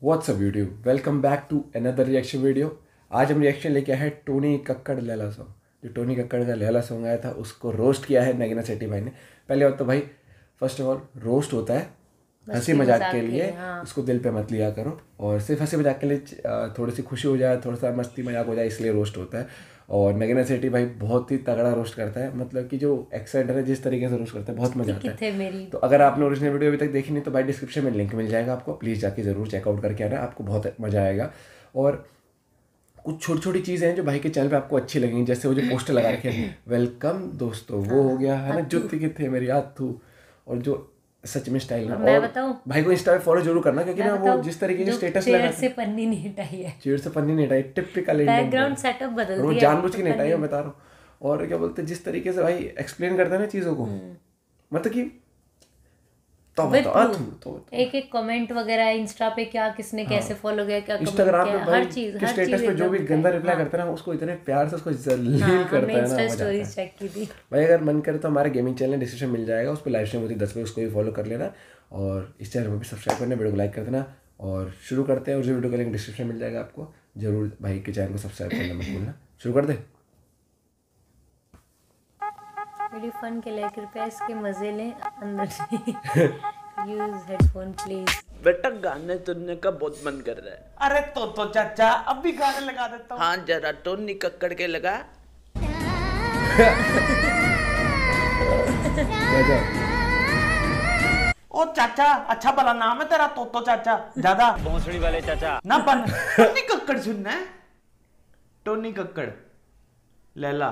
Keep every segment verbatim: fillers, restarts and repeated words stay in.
WhatsApp YouTube, welcome back to another reaction video. आज हम reaction लेके आए हैं टोनी कक्कड़ लैला सॉन्ग। जो टोनी कक्कड़ का लैला सॉन्ग आया था उसको रोस्ट किया है नगीना सेठी भाई ने। पहले बात तो भाई फर्स्ट ऑफ ऑल रोस्ट होता है हंसी मजाक के लिए, हाँ। उसको दिल पे मत लिया करो, और सिर्फ हंसी मजाक के लिए थोड़ी सी खुशी हो जाए, थोड़ा सा मस्ती मजाक हो जाए, इसलिए रोस्ट होता है। और नगीना सेठी भाई बहुत ही तगड़ा रोस्ट करता है, मतलब कि जो एक्सेंट है जिस तरीके से रोस्ट करता है बहुत मजा आता है। तो अगर आपने ओरिजिनल वीडियो अभी तक देखी नहीं तो भाई डिस्क्रिप्शन में लिंक मिल जाएगा आपको, प्लीज़ जाके ज़रूर चेकआउट करके आना, आपको बहुत मज़ा आएगा। और कुछ छोटी छोटी चीज़ें हैं जो भाई के चैनल पे आपको अच्छी लगेंगी, जैसे वो जो पोस्टर लगा रखे हैं वेलकम दोस्तों, वो हो गया है ना, जुत्ती की थे मेरी याद थू, और जो सच में स्टाइल है। और भाई को इंस्टा पे फॉलो जरूर करना, क्योंकि ना वो जिस तरीके की स्टेटस लगा, चेयर से पन्नी नहीं हटाई है, चेयर से पन्नी नहीं हटाई, टिपिकल बैकग्राउंड सेटअप बदल दिया, वो जानबूझ के नहीं हटाई, मैं बता रहा हूँ। और क्या बोलते हैं जिस तरीके से भाई एक्सप्लेन करता है ना चीज़ों को, मतलब कि तो बता तो एक एक कमेंट वगैरह इंस्टा पे क्या किसने कैसे फॉलो किया, क्या इंस्टाग्राम पे हर चीज हर स्टेटस पे जो भी गंदा रिप्लाई करता है ना उसको इतने प्यार से उसको जलील करता है ना। स्टोरीज चेक की थी भाई, अगर मन करे तो हमारे गेमिंग चैनल डिस्क्रिप्शन मिल जाएगा, उस पर लाइव स्ट्रीम होती है दस बजे, उसको भी फॉलो कर लेना, और इस चैनल को भी सब्सक्राइब करना, वीडियो को लाइक कर देना। और शुरू करते हैं, और जो वीडियो का लिंक डिस्क्रिप्शन मिल जाएगा आपको, जरूर भाई के चैनल को सब्सक्राइब करना मत भूलना। शुरू कर दे। वीडियो फन के लिए कृपया इसके मजे लें, अंदर यूज हेडफोन प्लीज। बेटा गाने सुनने का बहुत मन कर रहा है। अरे तो तो चाचा अब भी गाने लगा देता हूँ। हाँ जरा टोनी कक्कड़ के लगा। ओ चाचा अच्छा भला नाम है तेरा, तो तो चाचा ज्यादा भोंसड़ी वाले चाचा ना बन। टोनी कक्कड़ सुनना है, टोनी कक्कड़ लैला।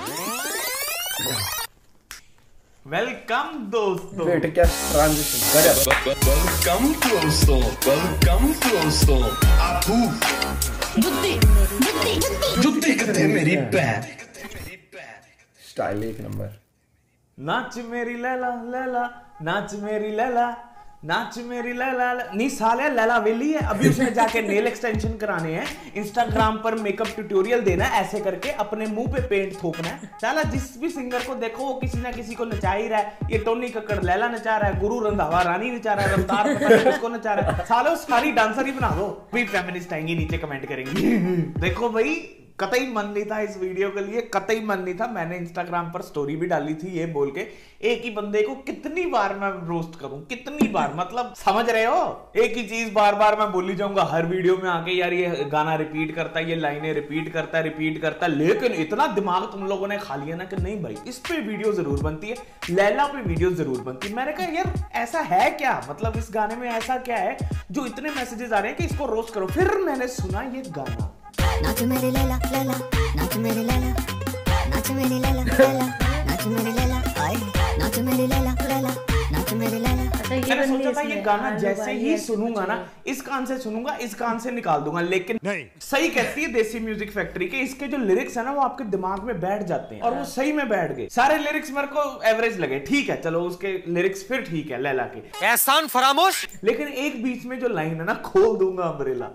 वेलकम दोस्तों। वेट क्या ट्रांजिशन, वेलकम दोस्तों, वेलकम दोस्तों। आपू जुत्ती जुत्ती जुत्ती कते मेरी पैर, स्टाइल एक नंबर। नाच मेरी लैला लैला, नाच मेरी लैला, नाच मेरी लैला। नहीं साले लैला वेली है, अभी उसने जाके नेल एक्सटेंशन कराने हैं, इंस्टाग्राम पर मेकअप ट्यूटोरियल देना है, ऐसे करके अपने मुंह पे पेंट थोपना है। साला जिस भी सिंगर को देखो वो किसी ना किसी को नचा ही रहा है। ये टोनी कक्कड़ लैला नचा रहा है, गुरु रंधावा रानी नचा रहा है, रफ्तार किसको नचा रहा है। सालो सारी डांसर ही बना दो। भी फेमिनिस्ट आएंगी नीचे कमेंट करेंगी। देखो भाई कतई मन नहीं था इस वीडियो के लिए, कतई मन नहीं था। मैंने इंस्टाग्राम पर स्टोरी भी डाली थी ये बोल के, एक ही बंदे को कितनी बार मैं रोस्ट करूं, कितनी बार, मतलब समझ रहे हो, एक ही चीज बार बार मैं बोली जाऊंगा हर वीडियो में आके, यार ये गाना रिपीट करता है, ये लाइनें रिपीट करता है, रिपीट करता है। लेकिन इतना दिमाग तुम लोगों ने खा लिया ना कि नहीं भाई इस पे वीडियो जरूर बनती है, लैला पे वीडियो जरूर बनती है। मैंने कहा यार ऐसा है क्या, मतलब इस गाने में ऐसा क्या है जो इतने मैसेजेस आ रहे हैं कि इसको रोस्ट करो। फिर मैंने सुना ये गाना, नाच मेरी लैला लैला, नाच मेरी लैला, नाच मेरी लैला लैला, नाच मेरी लैला, आए नाच मेरी लैला लैला, नाच मेरी लैला। मैंने सोचा था ये गाना जैसे ही सुनूंगा ना, इस कान से सुनूंगा, इस कान से निकाल दूंगा, लेकिन नहीं। सही कहती है देसी म्यूजिक फैक्ट्री के, इसके जो लिरिक्स है ना वो आपके दिमाग में बैठ जाते हैं, और वो सही में बैठ गए। सारे लिरिक्स मेरे को एवरेज लगे, ठीक है चलो उसके लिरिक्स फिर ठीक है लैला के, एहसान फरामोश। लेकिन एक बीच में जो लाइन है ना, खोल दूंगा अम्ब्रेला,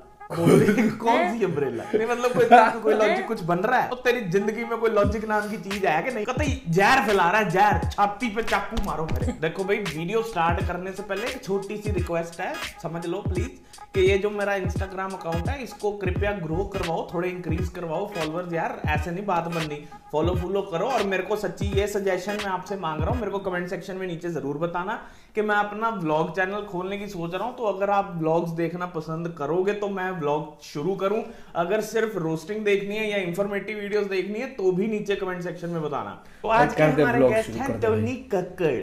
कौन सी अम्ब्रेला, नहीं मतलब कोई कोई लॉजिक कुछ बन रहा है तो तेरी जिंदगी में कोई लॉजिक नाम की चीज है कि नहीं? कतई जहर फैला रहा है, जहर, छाती पे चाकू मारो मेरे। देखो भाई वीडियो स्टार्ट करने से पहले एक छोटी सी रिक्वेस्ट है, समझ लो प्लीज, कि ये जो मेरा इंस्टाग्राम अकाउंट है इसको कृपया ग्रो करवाओ, थोड़े इंक्रीज करवाओ फॉलोअर्स, यार ऐसे नहीं बात बननी, फॉलो फॉलो करो। और मेरे को सच्ची ये सजेशन मैं आपसे मांग रहा हूँ, मेरे को कमेंट सेक्शन में नीचे जरूर बताना कि मैं अपना व्लॉग चैनल खोलने की सोच रहा हूँ, तो अगर आप व्लॉग्स देखना पसंद करोगे तो मैं व्लॉग शुरू करूं, अगर सिर्फ रोस्टिंग देखनी है या इंफॉर्मेटिव वीडियोस देखनी है तो भी नीचे कमेंट सेक्शन में बताना। तो आज के हमारे गेस्ट हैं टोनी कक्कड़।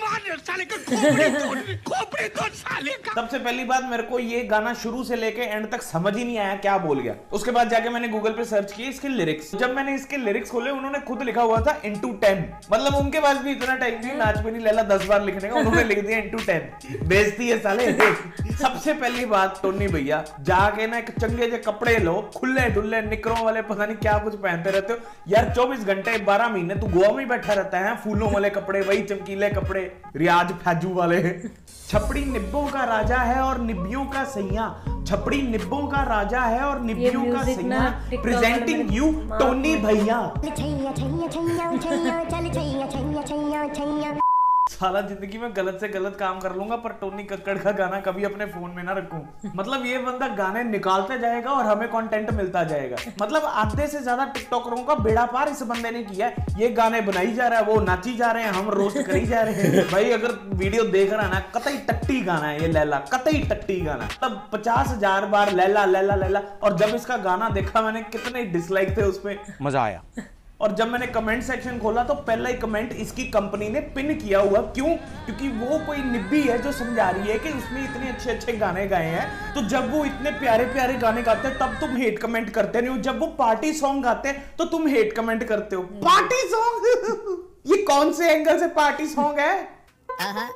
सबसे पहली बात, मेरे को ये गाना शुरू से लेके एंड तक समझ ही नहीं आया क्या बोल गया। उसके बाद जाके मैंने गूगल पे सर्च किया इसके लिरिक्स, जब मैंने इसके लिरिक्स खोले उन्होंने खुद लिखा हुआ था इंटू टेन, मतलब उनके पास भी इतना टाइम नहीं नाच में नहीं लैला दस बार लिखने का, उन्होंने लिख दिया इंटू टेन। बेइज्जती है साले। सबसे पहली बात टोनी भैया, जाके ना एक चंगे से कपड़े लो, खुले ढुल्ले निकरों वाले, पता नहीं क्या कुछ पहनते रहते हो यार, चौबीस घंटे बारह महीने तू गोवा में बैठा रहता है, फूलों वाले कपड़े, वही चमकीले कपड़े, रियाज फैजू वाले। छपड़ी निब्बों का राजा है और निब्बियों का सैया, छपड़ी निब्बों का राजा है और निब्बियों का सैया, प्रेजेंटिंग यू टोनी भैया। साला जिंदगी में गलत से गलत काम कर लूंगा पर टोनी कक्कड़ का गाना कभी अपने फोन में ना रखूं। मतलब ये बंदा गाने निकालते जाएगा और हमें कंटेंट मिलता जाएगा। मतलब आधे से ज्यादा टिकटॉकरों का बेड़ा पार इस बंदे ने किया है। ये गाने बनाई जा रहा है, वो नाची जा रहे हैं, हम रोस्ट करी जा रहे हैं। भाई अगर वीडियो देख रहा है ना, कतई टट्टी गाना है ये लैला, कतई टट्टी गाना। तब पचास हजार बार लैला लैला लैला। और जब इसका गाना देखा मैंने, कितने डिसलाइक थे उसपे, मजा आया। और जब मैंने कमेंट सेक्शन खोला तो पहला ही कमेंट इसकी कंपनी ने पिन किया हुआ। क्यों? क्योंकि वो कोई निब्बी है जो समझा रही है कि उसने इतने अच्छे अच्छे गाने गाए हैं, तो जब वो इतने प्यारे प्यारे गाने गाते हैं तब तुम हेट कमेंट करते नहीं हो। जब वो पार्टी सॉन्ग गाते हैं तो तुम हेट कमेंट करते हो। पार्टी सॉन्ग ये कौन से एंगल से पार्टी सॉन्ग है? आहा,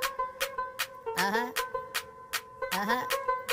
आहा, आहा,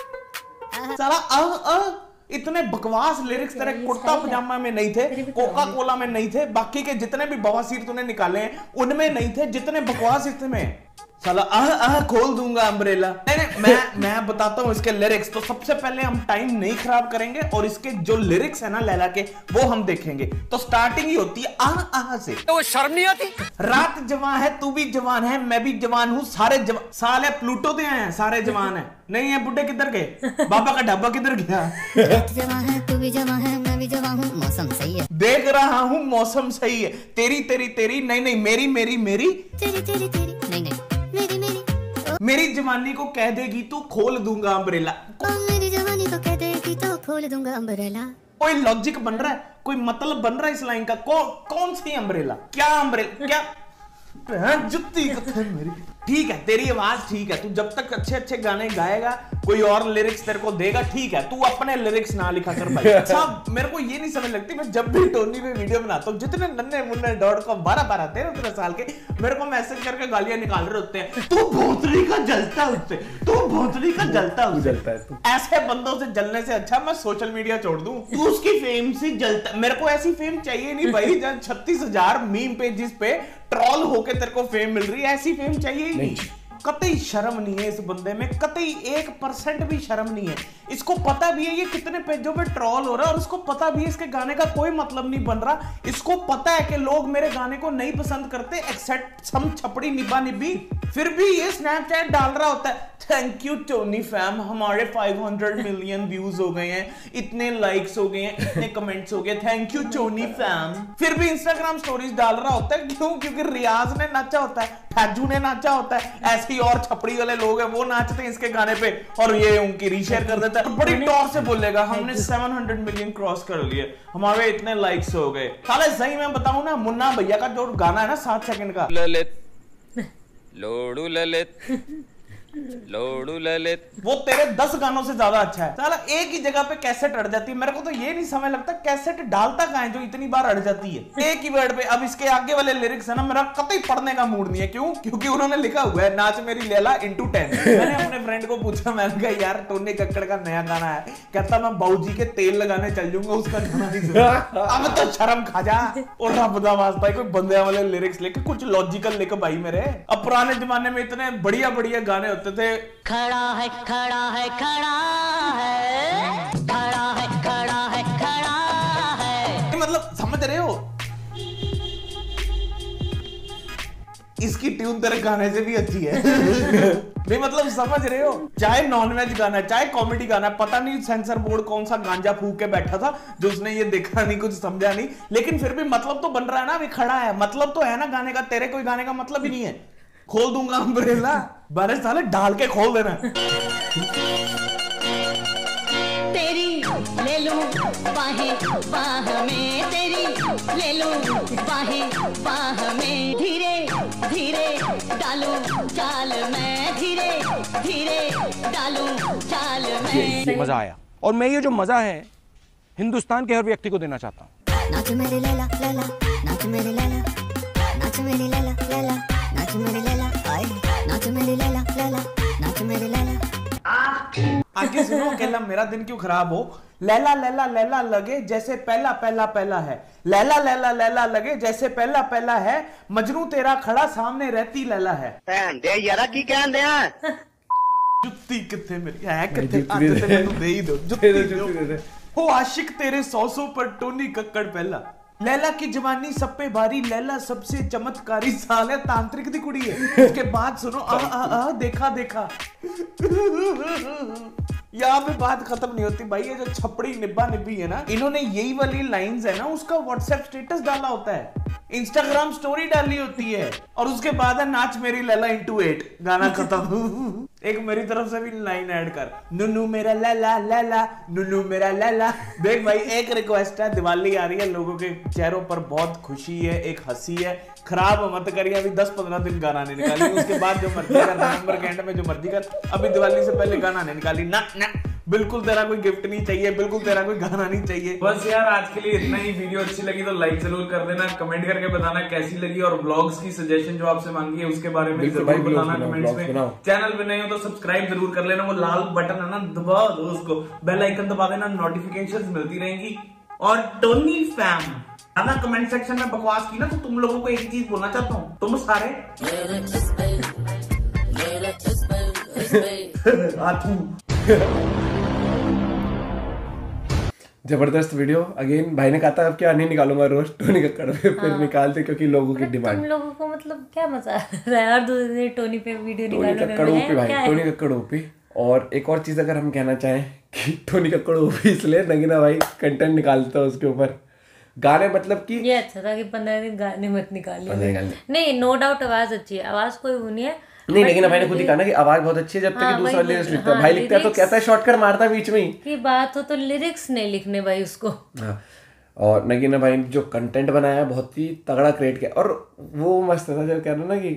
आहा। साला अह अह इतने बकवास लिरिक्स तेरे कुर्ता पजामा में नहीं थे, कोका कोला में नहीं थे, बाकी के जितने भी बवासीर तूने निकाले हैं उनमें नहीं थे, जितने बकवास इसमें। साला आह आह खोल दूंगा अम्ब्रेला। नहीं नहीं मैं मैं बताता हूँ इसके लिरिक्स। तो सबसे पहले हम टाइम नहीं खराब करेंगे और इसके जो लिरिक्स है ना लैला के, वो हम देखेंगे। तो स्टार्टिंग ही होती है आह आह से। तो वो शर्म नहीं आती? रात जवान है, तू भी जवान है, मैं भी जवान हूँ, सारे जवान। साले प्लूटो दे आए हैं, सारे जवान है। नहीं है बुड्ढे किधर गए? बाबा का ढाबा किधर गया? रात जवान है, तू भी जवान है, मैं भी जवान हूँ, मौसम सही है। देख रहा हूँ मौसम सही है। तेरी तेरी तेरी नहीं नहीं मेरी मेरी मेरी तेरी तेरी तेरी नहीं नहीं मेरी मेरी मेरी जवानी को कह देगी तो खोल दूंगा अम्ब्रेला। मेरी जवानी को कह देगी तो खोल दूंगा अम्ब्रेला। कोई लॉजिक बन रहा है, कोई मतलब बन रहा है इस लाइन का? कौ, कौन सी अम्ब्रेला? क्या अम्ब्रेला? क्या जुत्ती मेरी? ठीक है तेरी आवाज ठीक है, तू जब तक अच्छे अच्छे गाने गाएगा कोई और लिरिक्स तेरे को देगा, ठीक है, तू अपने लिरिक्स ना लिखा कर भाई। अच्छा मेरे को ये नहीं समझ लगती, मैं जब भी टोनी पे वीडियो बनाता हूँ, जितने नन्हे मुन्ने डॉट कॉम बारह बारह तेरह तेरह साल के मेरे को मैसेज करके गालियां निकाल रहे होते हैं, तू भोंसली का जलता उससे, तू भोंसली का जलता जलता है। ऐसे बंदों से जलने से अच्छा मैं सोशल मीडिया छोड़ दूं। तू उसकी फेम से जलता, मेरे को ऐसी फेम चाहिए नहीं भाई जहाँ छत्तीस हजार मीम पेजेस पे ट्रॉल होके तेरे को फेम मिल रही है, ऐसी फेम चाहिए नहीं। कतई शर्म नहीं है इस बंदे में, कतई एक परसेंट भी शर्म नहीं है। इसको पता भी है ये कितने पेजों पे ट्रॉल हो रहा है और इसको पता भी है इसके गाने का कोई मतलब नहीं बन रहा। इसको पता है कि लोग मेरे गाने को नहीं पसंद करते एक्सेप्ट सम छपड़ी निब्बा निब्बी, फिर भी ये स्नैपचैट डाल रहा होता है, थैंक यू टोनी फैम, हमारे पाँच सौ मिलियन व्यूज हो गए हैं, इतने लाइक्स हो गए हैं, इतने कमेंट्स हो गए, थैंक यू टोनी फैम। फिर भी इंस्टाग्राम स्टोरीज डाल रहा होता है। क्यों? क्योंकि रियाज ने नाचा होता है, फैजू ने नाचा होता है, ऐसे ही और छपड़ी वाले लोग हैं वो नाचते हैं इसके गाने पे और ये उनकी रीशेयर कर देता है। बड़ी टॉर से बोलेगा हमने सात सौ मिलियन क्रॉस कर लिए, हमारे इतने लाइक्स हो गए। साले सही मैं बताऊं ना, मुन्ना भैया का जो गाना है ना सात सेकंड का, ललित लोडू ललित लोडू ललित, वो तेरे दस गानों से ज्यादा अच्छा है। साला एक ही जगह पे कैसेट अड़ जाती है। मेरे को तो ये नहीं समझ लगता कैसेट डालता कहां है जो इतनी बार अड़ जाती है एक ही वर्ड पे। अब इसके आगे वाले लिरिक्स है ना, मेरा कतई पढ़ने का मूड नहीं है। क्यों? क्योंकि उन्होंने लिखा हुआ है नाच मेरी लैला इंटू टेन। मैंने अपने फ्रेंड को पूछा, मैंने कहा यार टोनी कक्कड़ का नया गाना है, कहता मैं बाऊजी के तेल लगाने चल जाऊंगा, उसका गाना नहीं सुना। अब तो शर्म खा जा और रब दा वास्ता कोई बंदे वाले लिरिक्स लेके कुछ लॉजिकल लेके भाई मेरे। अब पुराने जमाने में इतने बढ़िया बढ़िया गाने होते थे। खड़ा है खड़ा है खड़ा है खड़ा है खड़ा है खड़ा है, मतलब समझ रहे हो? इसकी ट्यून तेरे गाने से भी अच्छी है। नहीं मतलब समझ रहे हो? चाहे नॉनवेज गाना चाहे कॉमेडी गाना, पता नहीं सेंसर बोर्ड कौन सा गांजा फूक के बैठा था जो उसने ये देखा नहीं, कुछ समझा नहीं, लेकिन फिर भी मतलब तो बन रहा है ना, अभी खड़ा है, मतलब तो है ना गाने का। तेरे कोई गाने का मतलब ही नहीं है। खोल दूंगा अम्ब्रेला, बारे साले डाल के खोल देना। तेरी ले लूं बाहें बाह में, तेरी ले लूं बाहें बाह में, धीरे धीरे डालूं चाल मैं, धीरे धीरे डालूं चाल मैं। मजा आया और मैं ये जो मजा है हिंदुस्तान के हर व्यक्ति को देना चाहता हूँ। नाच मेरी लैला लैला, नाच मेरी लैला, नाच मेरी लैला लैला, नाच मेरी लैला, आए नाच मेरी लैला लैला, नाच मेरी लैला। आगे सुनो, अकेला मेरा दिन क्यों खराब हो। लैला लैला लैला लगे जैसे पहला पहला पहला है, लैला लैला लैला लगे जैसे पहला पहला है, मजनू तेरा खड़ा सामने रहती लैला है। दे यारा की कहन दे जुत्ती किथे मेरी है, किथे आते ते मैनू दे ही दो जुत्ती दो। हो आशिक तेरे सौ सौ पर टोनी कक्कड़ पहला। लैला की जवानी सब पे भारी, लैला सबसे चमत्कारी, साले तांत्रिक दी कुड़ी है। उसके बाद सुनो आ आ आ देखा देखा। यहाँ पे बात खत्म नहीं होती भाई। ये जो छपड़ी निब्बा निब्बी है ना, इन्होंने यही वाली लाइंस है ना, उसका व्हाट्सएप स्टेटस डाला होता है, इंस्टाग्राम स्टोरी डाली होती है, और उसके बाद है नाच मेरी लैला इंटू एट, गाना खत्म। एक मेरी तरफ से भी लाइन ऐड कर, नुनू मेरा लैला लैला, नुनू मेरा लैला। देख भाई एक रिक्वेस्ट है, दिवाली आ रही है, लोगों के चेहरों पर बहुत खुशी है, एक हंसी है, खराब मत करिए। अभी दस पंद्रह दिन गाना नहीं निकाली, उसके बाद जो मर्जी कर, नवंबर के एंड में जो मर्जी कर, अभी दिवाली से पहले गाना नहीं निकाली ना ना। बिल्कुल तेरा कोई गिफ्ट नहीं चाहिए, बिल्कुल तेरा कोई गाना नहीं चाहिए। बस यार आज के लिए इतना ही। वीडियो अच्छी लगी तो लाइक जरूर कर देना, कमेंट करके बताना कैसी लगी, और ब्लॉग्स की सजेशन जो आपसे मांगी है उसके बारे में जरूर बताना कमेंट्स में। चैनल पे नहीं हो तो सब्सक्राइब जरूर कर लेना, वो लाल बटन है ना दबा दो उसको, बेल आइकन दबा देना, नोटिफिकेशंस मिलती रहेंगी। और टोनी फैम ना कमेंट सेक्शन में बकवास की ना, तो तुम लोगों को एक चीज बोलना चाहता हूँ, तुम सारे जबरदस्त वीडियो। अगेन भाई ने कहा था अब क्या नहीं निकालूंगा रोज टोनी कक्कड़ पे, फिर हाँ। निकालते क्योंकि लोगों की डिमांड। तुम लोगों को मतलब क्या मजा आ रहा है हर दूसरे दिन टोनी पे वीडियो टोनी निकालने कक्कड़ ओपी में? भाई, क्या है? Tony Kakkar OP. और एक और चीज अगर हम कहना चाहें कि टोनी कक्कड़ ओपी इसलिए नगीना भाई कंटेंट निकालता है उसके ऊपर, गाने मतलब कि ये अच्छा था कि पंद्रह दिन गाने मत निकालिए। पंद्रह गाने। नहीं नो डाउट आवाज अच्छी है, आवाज कोई वो नहीं है, नहीं, लेकिन भाई ने खुद ही कहा ना कि आवाज बहुत अच्छी है, जब तक हाँ, कि दूसरा वही लिरिक्स बोल- लिखता है। हाँ, भाई लिखता है तो lyrics- कहता है शॉर्टकट मारता है बीच में ही की बात हो तो लिरिक्स नहीं लिखने भाई उसको। हाँ। और नगीना भाई ने जो कंटेंट बनाया है बहुत ही तगड़ा क्रिएट किया, और वो मस्त था जब कह रहा ना कि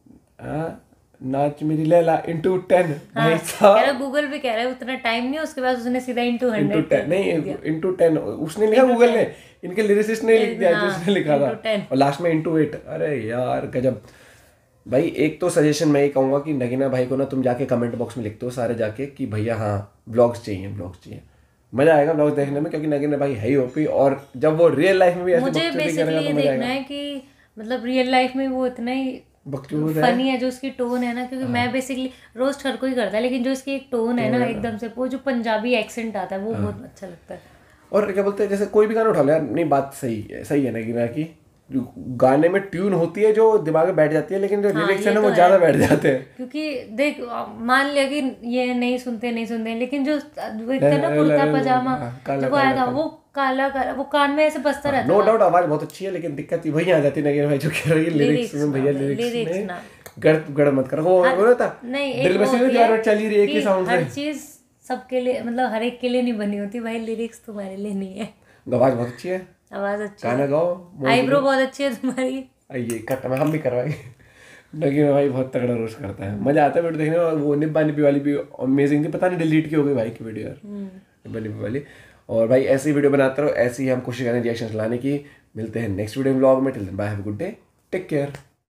हाँ, नाच मेरी लैला इंटू टेन। भाई साहब गूगल पे कह रहा है उतना टाइम नहीं, उसके बाद उसने सीधा इंटू इंटू हंड्रेड टेन नहीं इंटू टेन उसने लिखा, गूगल ने, इनके लिरिसिस्ट ने लिख दिया हाँ, जिसने लिखा था, और लास्ट में इंटू एट। अरे यार गजब भाई। एक तो सजेशन मैं ये कहूँगा कि नगीना भाई को ना तुम जाके कमेंट बॉक्स में लिख दो सारे जाके कि भैया हाँ ब्लॉग्स चाहिए, ब्लॉग्स चाहिए, मजा आएगा ब्लॉग देखने में, क्योंकि नगीना भाई है ही ओपी, और जब वो रियल लाइफ में भी ऐसे मुझे बकचोदी बेसिकली करेगा ये तो मजा देखना आएगा। है कि मतलब रियल लाइफ में वो इतना ही बकचोद है। फनी है जो उसकी टोन है ना, क्योंकि मैं बेसिकली रोस्ट हर कोई करता है, लेकिन जो इसकी एक टोन है ना एकदम से, वो जो पंजाबी एक्सेंट आता है वो बहुत अच्छा लगता है। और क्या बोलते हैं, जैसे कोई भी गाना उठा लो यार, नहीं बात सही है, सही है नगीना की, गाने में ट्यून होती है जो दिमाग में बैठ जाती है, लेकिन जो लिरिक्स है ना वो ज्यादा बैठ जाते हैं। क्योंकि देख मान लिया कि ये नहीं सुनते नहीं सुनते, लेकिन जो वो एक था ना कुर्ता पजामा जो आया था वो काला काला वो कान में ऐसे बजता रहता है। नो डाउट आवाज बहुत अच्छी है, लेकिन दिक्कत वही आ जाती है नगीना भाई जो कह रही है लिरिक्स में, भैया लिरिक्स में गड़ गड़ मत करो, वो वो था दिल में से जो चल ही रही है कि साउंड हर चीज सबके लिए मतलब हर एक के लिए नहीं बनी होती भाई, लिरिक्स तुम्हारे लिए नहीं है। आवाज बहुत अच्छी है, आवाज अच्छी गाना गाओ, आईब्रो बहुत अच्छी है तुम्हारी। ये कट में हम भी करवाएंगे। नगीना भाई बहुत तगड़ा रोस्ट करता है, मजा आता है वीडियो देखने में। और वो निब्बा निब्बी वाली भी अमेजिंग थी, पता नहीं डिलीट की हो गई भाई की वीडियो यार, निब्बा निब्बी वाली। और भाई ऐसी वीडियो बनाते रहो, ऐसी ही हम कोशिश करें रिएक्शन लाने की। मिलते हैं नेक्स्ट वीडियो ब्लॉग में, till then bye, have a good day, take care.